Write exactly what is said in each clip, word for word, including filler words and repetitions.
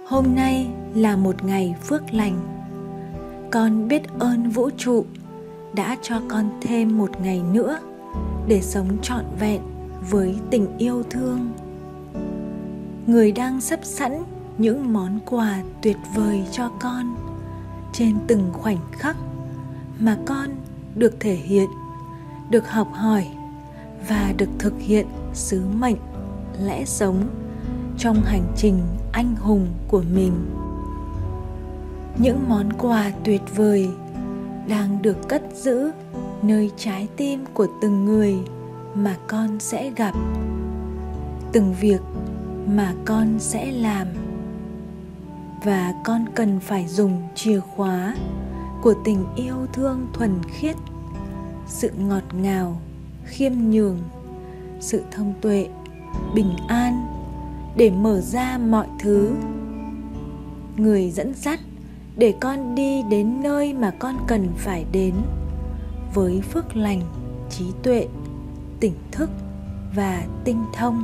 Hôm nay là một ngày phước lành. Con biết ơn vũ trụ đã cho con thêm một ngày nữa để sống trọn vẹn với tình yêu thương. Người đang sắp sẵn những món quà tuyệt vời cho con trên từng khoảnh khắc mà con được thể hiện, được học hỏi và được thực hiện sứ mệnh lẽ sống trong hành trình anh hùng của mình. Những món quà tuyệt vời đang được cất giữ nơi trái tim của từng người mà con sẽ gặp, từng việc mà con sẽ làm. Và con cần phải dùng chìa khóa của tình yêu thương thuần khiết, sự ngọt ngào, khiêm nhường, sự thông tuệ, bình an để mở ra mọi thứ. Người dẫn dắt để con đi đến nơi mà con cần phải đến với phước lành, trí tuệ, tỉnh thức và tinh thông.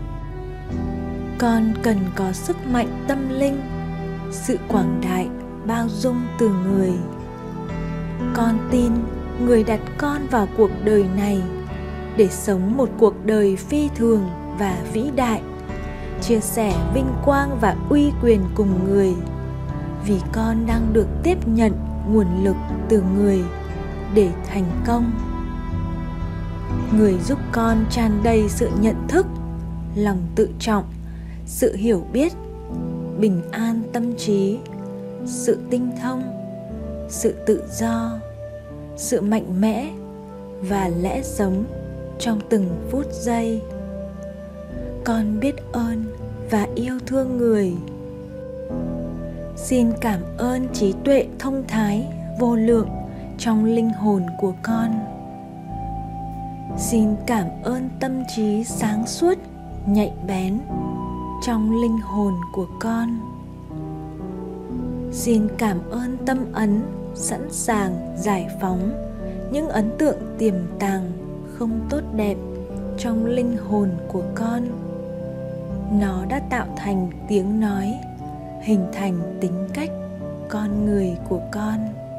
Con cần có sức mạnh tâm linh, sự quảng đại, bao dung từ người. Con tin người đặt con vào cuộc đời này để sống một cuộc đời phi thường và vĩ đại, chia sẻ vinh quang và uy quyền cùng người, vì con đang được tiếp nhận nguồn lực từ người để thành công. Người giúp con tràn đầy sự nhận thức, lòng tự trọng, sự hiểu biết, bình an tâm trí, sự tinh thông, sự tự do, sự mạnh mẽ và lẽ sống trong từng phút giây. Con biết ơn và yêu thương người. Xin cảm ơn trí tuệ thông thái vô lượng trong linh hồn của con. Xin cảm ơn tâm trí sáng suốt, nhạy bén trong linh hồn của con. Xin cảm ơn tâm ấn sẵn sàng giải phóng những ấn tượng tiềm tàng không tốt đẹp trong linh hồn của con. Nó đã tạo thành tiếng nói, hình thành tính cách con người của con.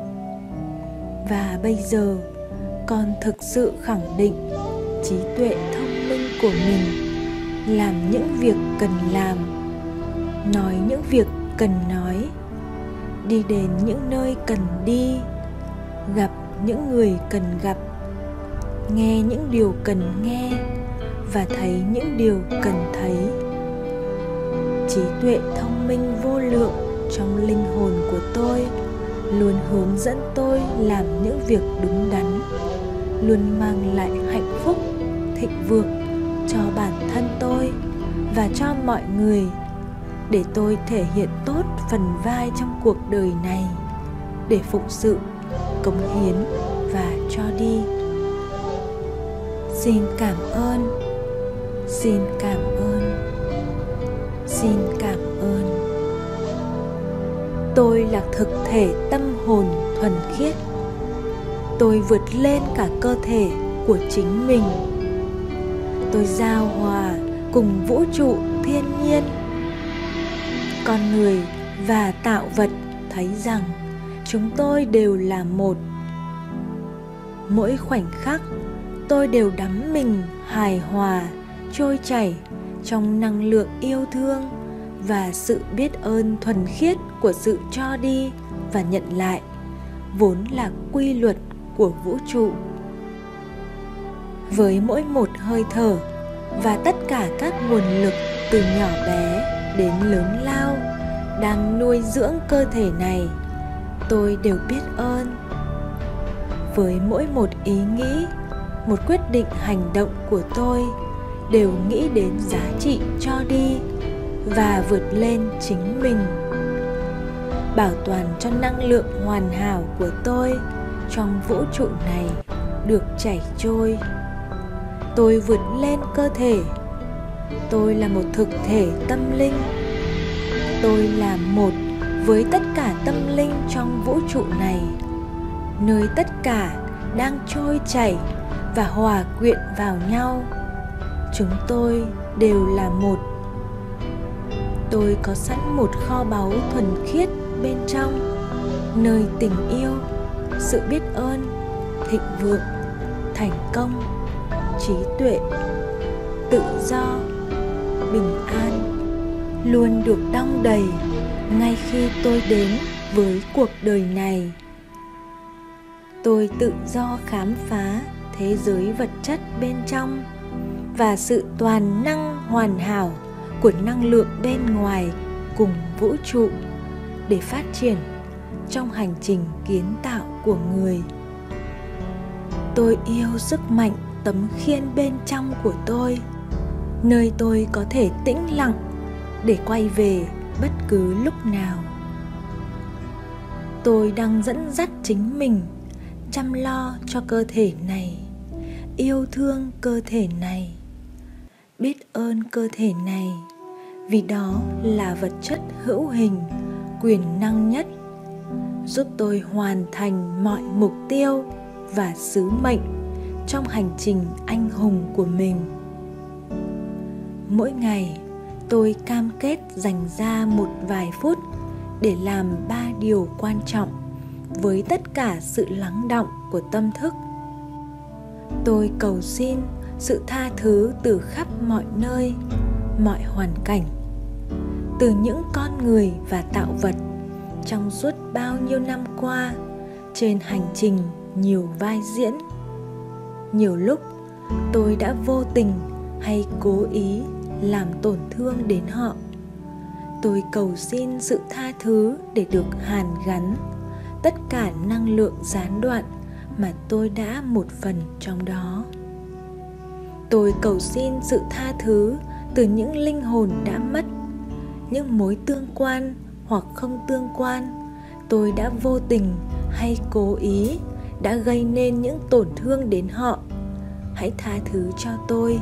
Và bây giờ con thực sự khẳng định trí tuệ thông minh của mình, làm những việc cần làm, nói những việc cần nói, đi đến những nơi cần đi, gặp những người cần gặp, nghe những điều cần nghe và thấy những điều cần thấy. Trí tuệ thông minh vô lượng trong linh hồn của tôi luôn hướng dẫn tôi làm những việc đúng đắn, luôn mang lại hạnh phúc, thịnh vượng cho bản thân tôi và cho mọi người, để tôi thể hiện tốt phần vai trong cuộc đời này, để phụng sự, cống hiến và cho đi. Xin cảm ơn, xin cảm ơn, xin cảm ơn. Tôi là thực thể tâm hồn thuần khiết. Tôi vượt lên cả cơ thể của chính mình. Tôi giao hòa cùng vũ trụ thiên nhiên. Con người và tạo vật thấy rằng chúng tôi đều là một. Mỗi khoảnh khắc tôi đều đắm mình hài hòa, trôi chảy trong năng lượng yêu thương và sự biết ơn thuần khiết của sự cho đi và nhận lại, vốn là quy luật của vũ trụ. Với mỗi một hơi thở và tất cả các nguồn lực từ nhỏ bé đến lớn lao đang nuôi dưỡng cơ thể này, tôi đều biết ơn. Với mỗi một ý nghĩ, một quyết định hành động của tôi đều nghĩ đến giá trị cho đi và vượt lên chính mình, bảo toàn cho năng lượng hoàn hảo của tôi trong vũ trụ này được chảy trôi. Tôi vượt lên cơ thể. Tôi là một thực thể tâm linh. Tôi là một với tất cả tâm linh trong vũ trụ này, nơi tất cả đang trôi chảy và hòa quyện vào nhau. Chúng tôi đều là một. tôi có sẵn một kho báu thuần khiết bên trong, nơi tình yêu, sự biết ơn, thịnh vượng, thành công, trí tuệ, tự do, bình an luôn được đong đầy ngay khi tôi đến với cuộc đời này. Tôi tự do khám phá thế giới vật chất bên trong và sự toàn năng hoàn hảo của năng lượng bên ngoài cùng vũ trụ để phát triển trong hành trình kiến tạo của người. Tôi yêu sức mạnh tấm khiên bên trong của tôi, nơi tôi có thể tĩnh lặng để quay về bất cứ lúc nào. Tôi đang dẫn dắt chính mình chăm lo cho cơ thể này, yêu thương cơ thể này, biết ơn cơ thể này, vì đó là vật chất hữu hình, quyền năng nhất, giúp tôi hoàn thành mọi mục tiêu và sứ mệnh trong hành trình anh hùng của mình. Mỗi ngày, tôi cam kết dành ra một vài phút để làm ba điều quan trọng với tất cả sự lắng đọng của tâm thức. Tôi cầu xin sự tha thứ từ khắp mọi nơi, mọi hoàn cảnh, từ những con người và tạo vật trong suốt bao nhiêu năm qua trên hành trình nhiều vai diễn. Nhiều lúc tôi đã vô tình hay cố ý làm tổn thương đến họ. Tôi cầu xin sự tha thứ để được hàn gắn tất cả năng lượng gián đoạn mà tôi đã một phần trong đó. Tôi cầu xin sự tha thứ từ những linh hồn đã mất, những mối tương quan hoặc không tương quan tôi đã vô tình hay cố ý đã gây nên những tổn thương đến họ. Hãy tha thứ cho tôi.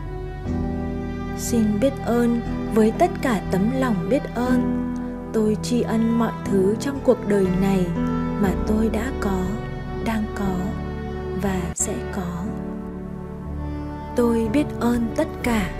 Xin biết ơn với tất cả tấm lòng biết ơn. Tôi tri ân mọi thứ trong cuộc đời này mà tôi đã có, đang có và sẽ có. Tôi biết ơn tất cả.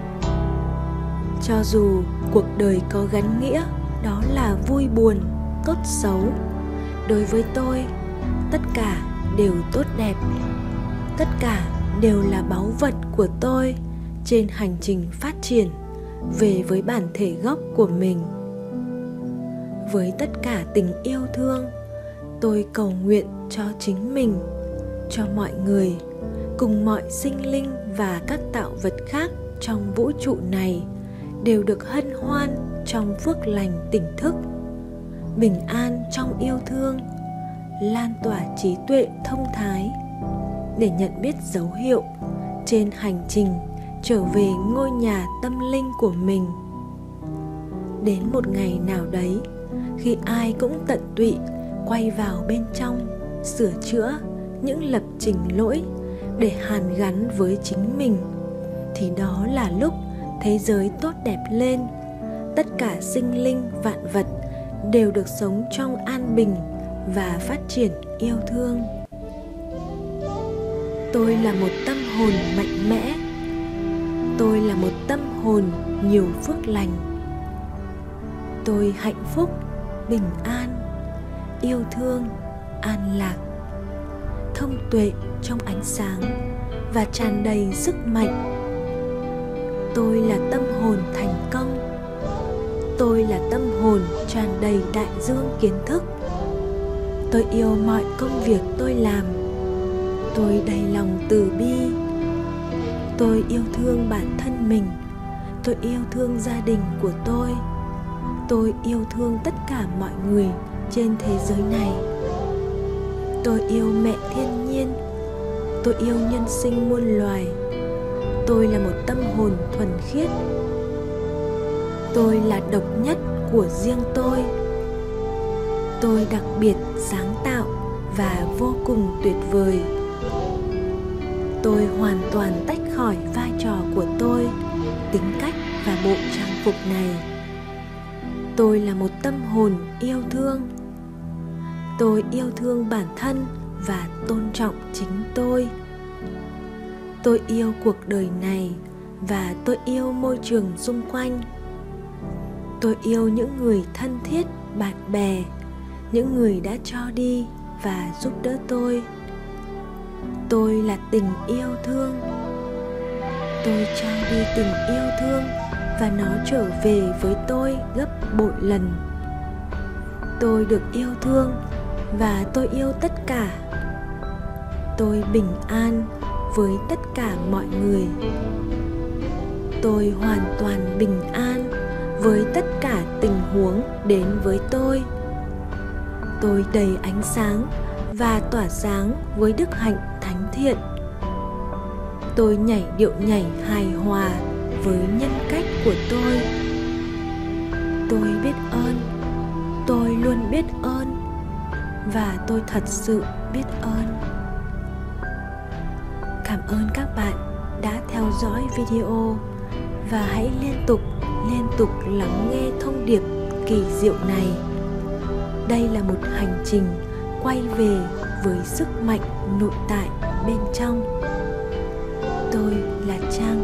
Cho dù cuộc đời có gắn nghĩa đó là vui buồn, tốt xấu, đối với tôi tất cả đều tốt đẹp. Tất cả đều là báu vật của tôi trên hành trình phát triển về với bản thể gốc của mình. Với tất cả tình yêu thương, tôi cầu nguyện cho chính mình, cho mọi người, cùng mọi sinh linh và các tạo vật khác trong vũ trụ này đều được hân hoan trong phước lành tỉnh thức, bình an trong yêu thương, lan tỏa trí tuệ thông thái để nhận biết dấu hiệu trên hành trình trở về ngôi nhà tâm linh của mình. Đến một ngày nào đấy, khi ai cũng tận tụy quay vào bên trong sửa chữa những lập trình lỗi để hàn gắn với chính mình, thì đó là lúc thế giới tốt đẹp lên. Tất cả sinh linh vạn vật đều được sống trong an bình và phát triển yêu thương. Tôi là một tâm hồn mạnh mẽ. Tôi là một tâm hồn nhiều phước lành. Tôi hạnh phúc, bình an, yêu thương, an lạc, thông tuệ trong ánh sáng và tràn đầy sức mạnh. Tôi là tâm hồn thành công. Tôi là tâm hồn tràn đầy đại dương kiến thức. Tôi yêu mọi công việc tôi làm. Tôi đầy lòng từ bi. Tôi yêu thương bản thân mình. Tôi yêu thương gia đình của tôi. Tôi yêu thương tất cả mọi người trên thế giới này. Tôi yêu mẹ thiên nhiên. Tôi yêu nhân sinh muôn loài. Tôi là một tâm hồn thuần khiết. Tôi là độc nhất của riêng tôi. Tôi đặc biệt, sáng tạo và vô cùng tuyệt vời. Tôi hoàn toàn tách khỏi vai trò của tôi, tính cách và bộ trang phục này. Tôi là một tâm hồn yêu thương. Tôi yêu thương bản thân và tôn trọng chính tôi. Tôi yêu cuộc đời này và tôi yêu môi trường xung quanh. Tôi yêu những người thân thiết, bạn bè, những người đã cho đi và giúp đỡ tôi. Tôi là tình yêu thương. Tôi trao đi tình yêu thương và nó trở về với tôi gấp bội lần. Tôi được yêu thương và tôi yêu tất cả. Tôi bình an với tất cả mọi người. Tôi hoàn toàn bình an với tất cả tình huống đến với tôi. Tôi đầy ánh sáng và tỏa sáng với đức hạnh thánh thiện. Tôi nhảy điệu nhảy hài hòa với nhân cách của tôi. Tôi biết ơn, tôi luôn biết ơn và tôi thật sự biết ơn. Cảm ơn các bạn đã theo dõi video và hãy liên tục liên tục lắng nghe thông điệp kỳ diệu này. Đây là một hành trình quay về với sức mạnh nội tại bên trong. Tôi là Trang.